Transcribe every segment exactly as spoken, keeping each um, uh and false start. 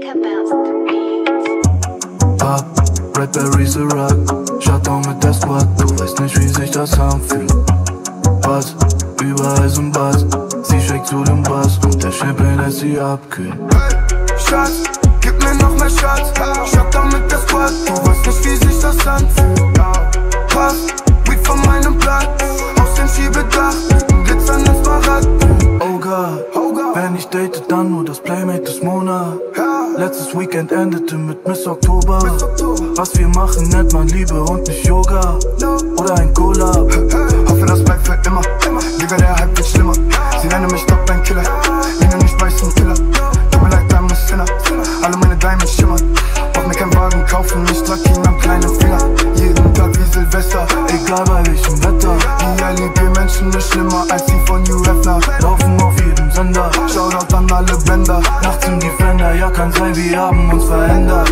Pop, Redberry Ciroc, Shutdown mit der Squad, du weißt nicht, wie sich das anfühlt. Was, überall so ein Bass, sie schickt zu dem Bass und der Champion lässt sie abkühlen. Hey, Schatz, gib mir noch mehr Schatz, Shutdown mit der Squad, du weißt nicht, wie sich das anfühlt. Pass, Weed von meinem Blatt, aus dem Schiebedach, Glitzern ins Smaragd. Oh God, Oh God, wenn ich date, dann nur das Playmate des Monats. Letztes Weekend endete mit Miss Oktober. Was wir machen, nennt man Liebe und nicht Yoga. Oder ein Collab. hoffe, das bleibt für immer. Digga, der Hype wird schlimmer. Sie nennen mich Top ein Killer. Nennen mich weißen Killer. Tut mir leid, I'm a sinner. Alle meine Diamonds schimmern. Brauch mir keinen Wagen kaufen, ich trag ihn am kleinen Finger. Jeden Tag wie Silvester, Egal bei welchem Wetter. die L I P-Menschen ist schlimmer als die von Hugh Hefner. Laufen auf jedem Sender. Shoutout an alle Bänder. Nachts im Defender, ja kann sein, wir haben uns verändert.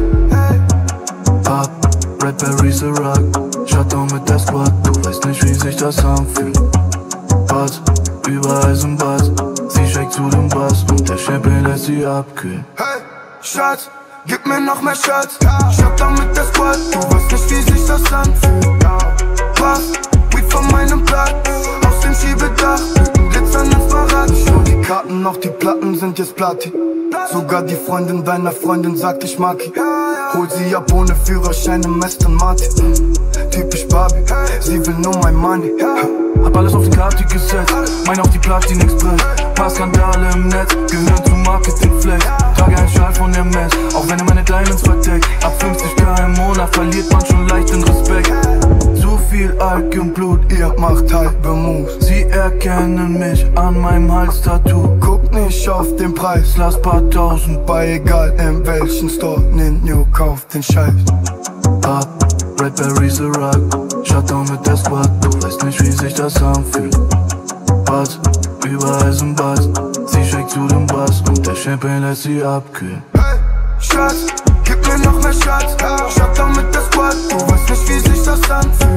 Pop, Redberry Ciroc, Shutdown mit der Squad, du weißt nicht, wie sich das anfühlt. Was, überall so ein Bass, sie schickt zu dem Bass und der Champion lässt sie abkühlen. Hey, Schatz, gib mir noch mehr Schatz, Shutdown mit der Squad, du weißt nicht, wie sich das anfühlt. Pass, Weed von meinem Blatt, aus dem Schiebedach, Glitzern ins Smaragd. Ich schau die Karten, auch die Platten sind jetzt Platin. Sogar die Freundin deiner Freundin sagt, ich mag ihn. Hol sie ab ohne Führerschein im Aston Martin. Typisch Barbie, sie will nur mein Money. Hab alles auf die Karte gesetzt, mein auf die Platin Express. Paar Skandale im Netz, gehören zum Marketing Flex. Trage einen Schal von der Mess, auch wenn er meine Diamonds verdeckt. Ab fünfzigtausend im Monat verliert man schon leicht den Respekt. Zu viel Alk im Blut, Ihr macht halbe Moves. sie erkennen mich an meinem Hals-Tattoo. Guck nicht auf den Preis, Lass paar tausend bei egal in welchen Store. Nino kauft den Scheiß. Pop, Redberry Ciroc, Shutdown mit der Squad, du weißt nicht, wie sich das anfühlt. Was, überall so ein Bass, sie schickt zu dem Bass und der Champion lässt sie abkühlen. Hey, Schatz, gib mir noch mehr Schatz, Shutdown mit der Squad, du weißt nicht, wie sich das anfühlt.